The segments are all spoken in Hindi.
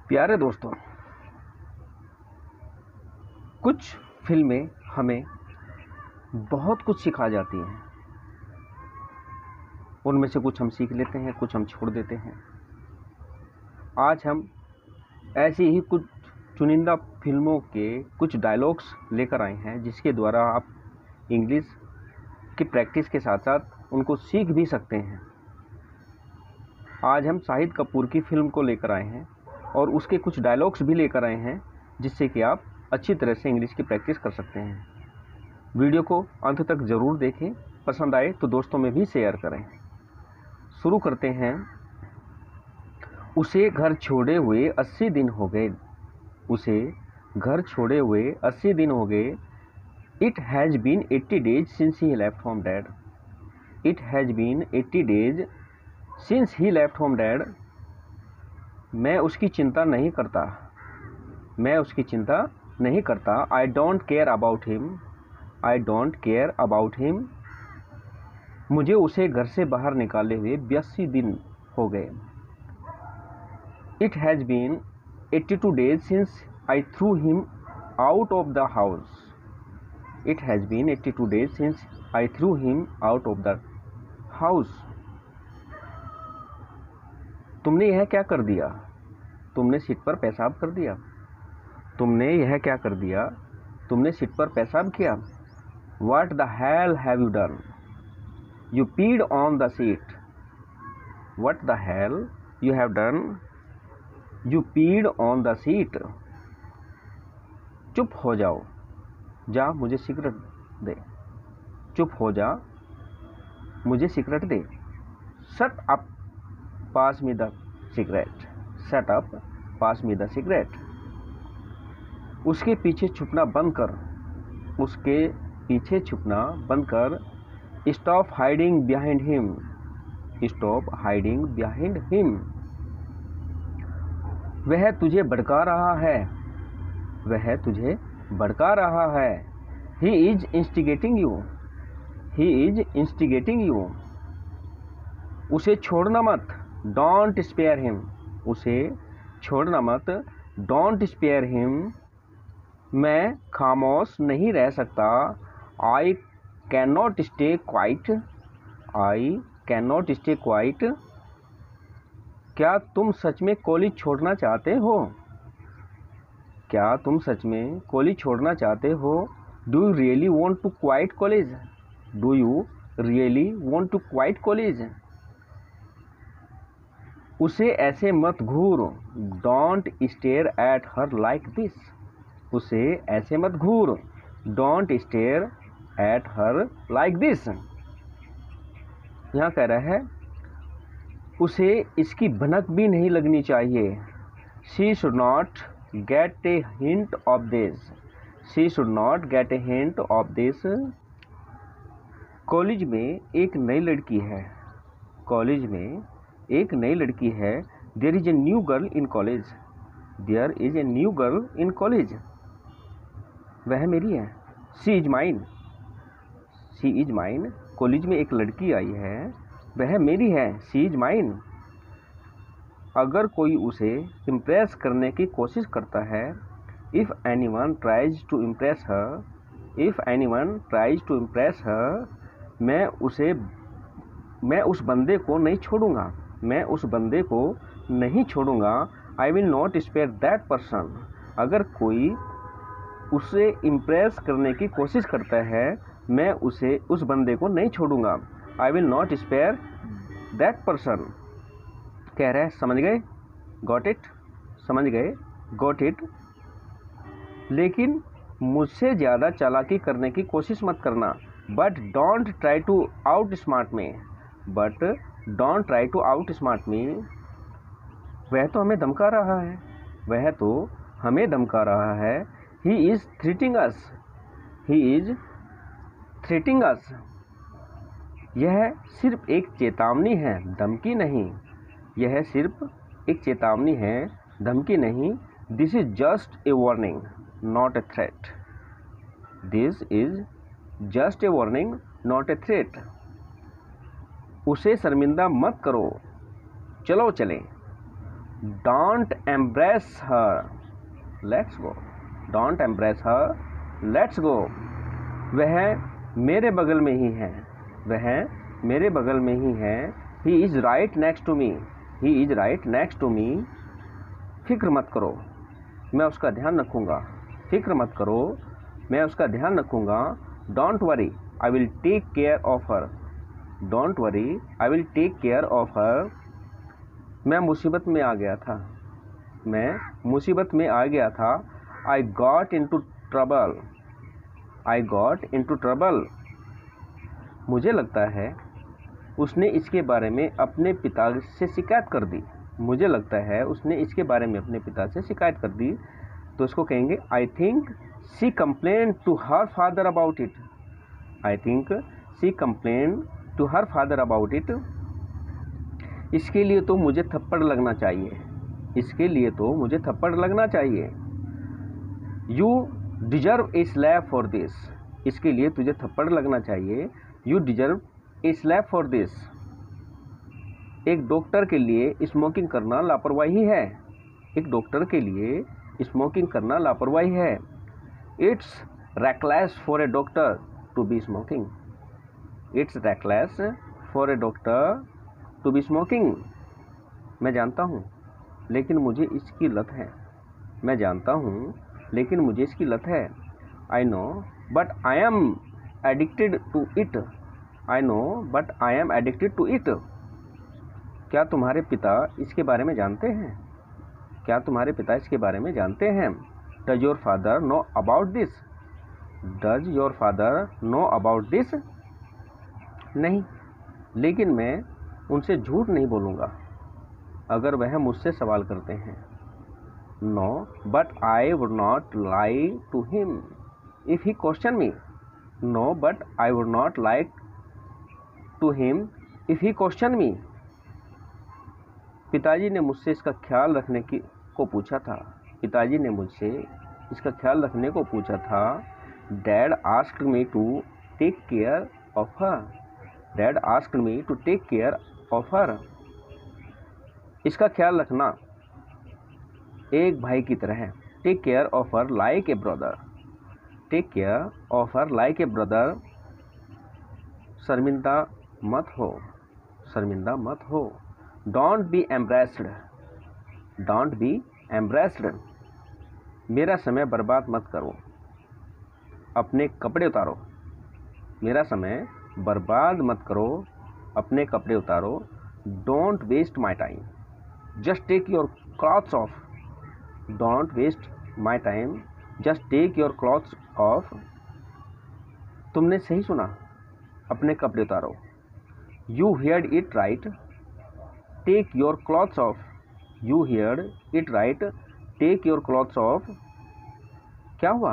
प्यारे दोस्तों, कुछ फिल्में हमें बहुत कुछ सिखा जाती हैं। उनमें से कुछ हम सीख लेते हैं, कुछ हम छोड़ देते हैं। आज हम ऐसी ही कुछ चुनिंदा फिल्मों के कुछ डायलॉग्स लेकर आए हैं, जिसके द्वारा आप इंग्लिश की प्रैक्टिस के साथ साथ उनको सीख भी सकते हैं। आज हम शाहिद कपूर की फिल्म को लेकर आए हैं और उसके कुछ डायलॉग्स भी लेकर आए हैं, जिससे कि आप अच्छी तरह से इंग्लिश की प्रैक्टिस कर सकते हैं। वीडियो को अंत तक ज़रूर देखें, पसंद आए तो दोस्तों में भी शेयर करें। शुरू करते हैं। उसे घर छोड़े हुए 80 दिन हो गए। उसे घर छोड़े हुए 80 दिन हो गए। It has been 80 days since he left home, Dad. It has been 80 days since he left home, Dad. मैं उसकी चिंता नहीं करता। मैं उसकी चिंता नहीं करता। I don't care about him. I don't care about him. मुझे उसे घर से बाहर निकाले हुए 82 दिन हो गए। It has been 82 days since I threw him out of the house. It has been 82 days since I threw him out of the house. तुमने यह क्या कर दिया? तुमने सीट पर पेशाब कर दिया। तुमने यह क्या कर दिया? तुमने सीट पर पेशाब किया। What the hell have you done? You peed on the seat. What the hell you have done? You peed on the seat. चुप हो जाओ। जा मुझे सिगरेट दे। चुप हो जा, मुझे सिगरेट दे। Shut up, pass me the cigarette. Shut up, pass me the cigarette. उसके पीछे छुपना बंद कर। उसके पीछे छुपना बंद कर। Stop hiding behind him. Stop hiding behind him. वह तुझे भड़का रहा है। वह तुझे भड़का रहा है। He is instigating you. He is instigating you. उसे छोड़ना मत। Don't spare him. उसे छोड़ना मत। Don't spare him. मैं खामोश नहीं रह सकता। I cannot stay quiet. I cannot stay quiet. क्या तुम सच में कॉलेज छोड़ना चाहते हो? क्या तुम सच में कॉलेज छोड़ना चाहते हो? Do you really want to quit college? Do you really want to quit college? उसे ऐसे मत घूर। Don't stare at her like this. उसे ऐसे मत घूर। Don't stare at her like this. यहाँ कह रहा है उसे इसकी भनक भी नहीं लगनी चाहिए। She should not get a hint of this. She should not get a hint of this. College में एक नई लड़की है। कॉलेज में एक नई लड़की है। There is a new girl in college. There is a new girl in college. वह मेरी है। She is mine. She is mine. College में एक लड़की आई है, वह मेरी है। She is mine. अगर कोई उसे इम्प्रेस करने की कोशिश करता है, if anyone tries to impress her, if anyone tries to impress her, मैं उस बंदे को नहीं छोड़ूंगा। मैं उस बंदे को नहीं छोड़ूंगा। I will not spare that person. अगर कोई उसे इम्प्रेस करने की कोशिश करता है, मैं उस बंदे को नहीं छोड़ूंगा। I will not spare that person. कह रहे हैं समझ गए? Got it? समझ गए? Got it? लेकिन मुझसे ज़्यादा चालाकी करने की कोशिश मत करना। But don't try to outsmart me. But don't try to outsmart me. वह तो हमें धमका रहा है। वह तो हमें धमका रहा है। He is threatening us. He is threatening us. यह सिर्फ एक चेतावनी है, धमकी नहीं। यह सिर्फ एक चेतावनी है, धमकी नहीं। This is just a warning, not a threat. This is just a warning, not a threat. उसे शर्मिंदा मत करो, चलो चलें। Don't embarrass her, let's go. Don't embarrass her, let's go. वह मेरे बगल में ही है, वह मेरे बगल में ही है। He is right next to me, he is right next to me. फिक्र मत करो, मैं उसका ध्यान रखूँगा। फिक्र मत करो, मैं उसका ध्यान रखूँगा। Don't worry, I will take care of her, don't worry, I will take care of her. मैं मुसीबत में आ गया था, मैं मुसीबत में आ गया था। I got into trouble, I got into trouble. मुझे लगता है उसने इसके बारे में अपने पिता से शिकायत कर दी, मुझे लगता है उसने इसके बारे में अपने पिता से शिकायत कर दी। तो इसको कहेंगे I think she complain to her father about it, I think she complain to her father about it. इसके लिए तो मुझे थप्पड़ लगना चाहिए, इसके लिए तो मुझे थप्पड़ लगना चाहिए। You deserve a slap for this, इसके लिए तुझे थप्पड़ लगना चाहिए। You deserve a slap for this. एक डॉक्टर के लिए स्मोकिंग करना लापरवाही है, एक डॉक्टर के लिए स्मोकिंग करना लापरवाही है। It's reckless for a doctor to be smoking, it's reckless for a doctor to be smoking. मैं जानता हूँ लेकिन मुझे इसकी लत है, मैं जानता हूँ लेकिन मुझे इसकी लत है। I know but I am addicted to it, I know but I am addicted to it. क्या तुम्हारे पिता इसके बारे में जानते हैं, क्या तुम्हारे पिता इसके बारे में जानते हैं। Does your father know about this, does your father know about this. नहीं, लेकिन मैं उनसे झूठ नहीं बोलूँगा अगर वह मुझसे सवाल करते हैं। No but I would not lie to him if he question me, no but I would not like to him if he question me. पिताजी ने मुझसे इसका ख्याल रखने को पूछा था, पिताजी ने मुझसे इसका ख्याल रखने को पूछा था। Dad asked me to take care of her, dad asked me to take care of her. इसका ख्याल रखना एक भाई की तरह है। Take care of her like a brother, take care of her like a brother. शर्मिंदा मत हो, शर्मिंदा मत हो। Don't be embarrassed, don't be embarrassed. मेरा समय बर्बाद मत करो, अपने कपड़े उतारो, मेरा समय बर्बाद मत करो, अपने कपड़े उतारो। Don't waste my time, just take your clothes off, don't waste my time, just take your clothes off. तुमने सही सुना, अपने कपड़े उतारो। You heard it right, take your clothes off, you heard it right, take your clothes off. क्या हुआ,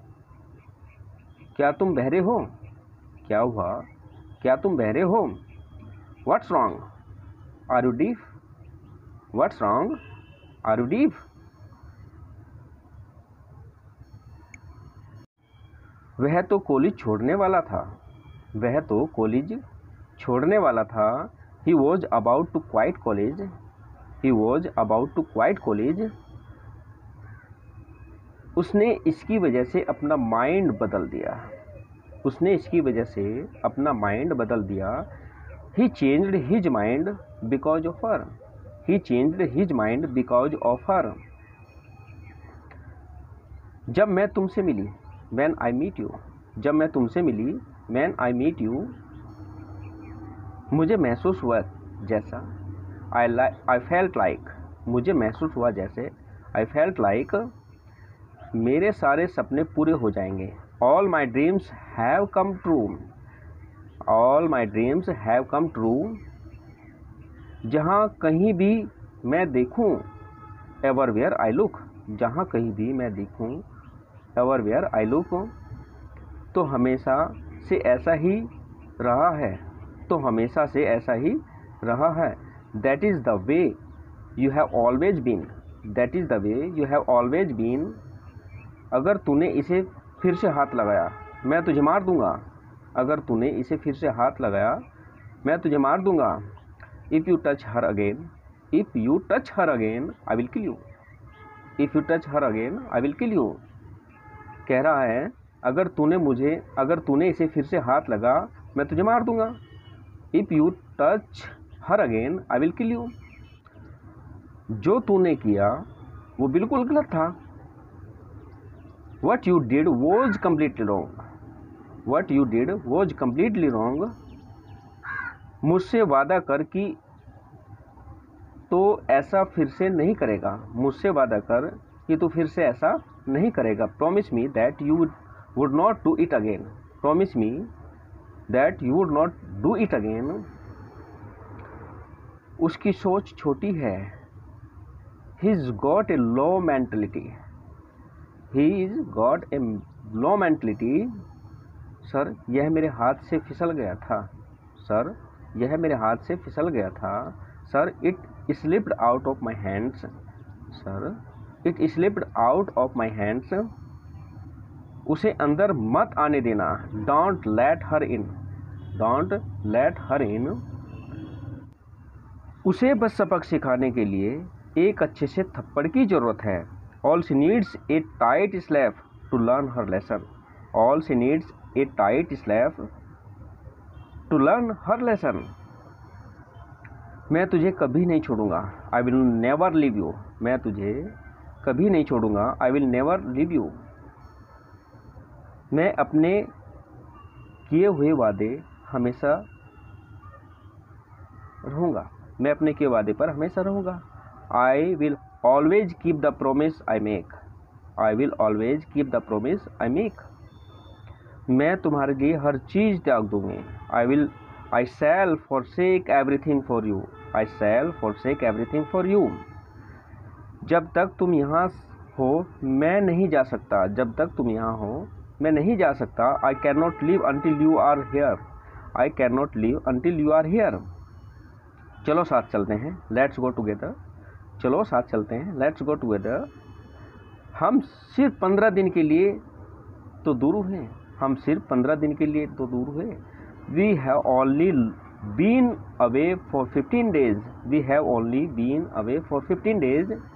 क्या तुम बहरे हो, क्या हुआ, क्या तुम बहरे हो। What's wrong, are you deaf, what's wrong, are you deaf. वह तो कॉलेज छोड़ने वाला था, वह तो कॉलेज छोड़ने वाला था। He was about to quit college, he was about to quit college. उसने इसकी वजह से अपना माइंड बदल दिया, उसने इसकी वजह से अपना माइंड बदल दिया। He changed his mind because of her, he changed his mind because of her. जब मैं तुमसे मिली, व्हेन आई मीट यू, जब मैं तुमसे मिली, व्हेन आई मीट यू। मुझे महसूस हुआ जैसा, आई फेल्ट लाइक, मुझे महसूस हुआ जैसे, आई फेल्ट लाइक, मेरे सारे सपने पूरे हो जाएंगे। All my dreams have come true, all my dreams have come true. जहाँ कहीं भी मैं देखूँ, एवरवेयर आई लुक, जहाँ कहीं भी मैं देखूँ, एवरवेयर आई लुक। तो हमेशा से ऐसा ही रहा है, तो हमेशा से ऐसा ही रहा है। That is the way you have always been, that is the way you have always been. अगर तूने इसे फिर से हाथ लगाया, मैं तुझे मार दूंगा, अगर तूने इसे फिर से हाथ लगाया, मैं तुझे मार दूंगा। If you touch her again, if you touch her again I will kill you. If you touch her again I will kill you. कह रहा है अगर तूने इसे फिर से हाथ लगा मैं तुझे मार दूंगा। If you touch her again I will kill you. जो तूने किया वो बिल्कुल गलत था। What you did was completely wrong. What you did was completely wrong. मुझसे वादा कर कि तो ऐसा फिर से नहीं करेगा। मुझसे वादा कर कि तू फिर से ऐसा नहीं करेगा। Promise me that you would not do it again. Promise me that you would not do it again. उसकी सोच छोटी है। He's got a low mentality. He's got a low mentality. Sir यह मेरे हाथ से फिसल गया था। सर यह मेरे हाथ से फिसल गया था। Sir it slipped out of my hands. Sir it slipped out of my hands. उसे अंदर मत आने देना। Don't let her in. Don't let her in. उसे बस सबक सिखाने के लिए एक अच्छे से थप्पड़ की ज़रूरत है। All she needs a tight slap to learn her lesson. All she needs a tight slap to learn her lesson. मैं तुझे कभी नहीं छोड़ूंगा। I will never leave you. मैं तुझे कभी नहीं छोड़ूंगा। I will never leave you. मैं अपने किए हुए वादे हमेशा रहूँगा। मैं अपने किए वादे पर हमेशा रहूँगा। I will always keep the promise I make. I will always keep the promise I make. मैं तुम्हारे लिए हर चीज़ त्याग दूँगी। I shall forsake everything for you. I shall forsake everything for you. जब तक तुम यहाँ हो मैं नहीं जा सकता। जब तक तुम यहाँ हो मैं नहीं जा सकता। I cannot live until you are here. I cannot live until you are here. चलो साथ चलते हैं। Let's go together. चलो साथ चलते हैं। Let's go together. हम सिर्फ 15 दिन के लिए तो दूर हुए। हम सिर्फ 15 दिन के लिए तो दूर हुए। We have only been away for 15 days. We have only been away for 15 days.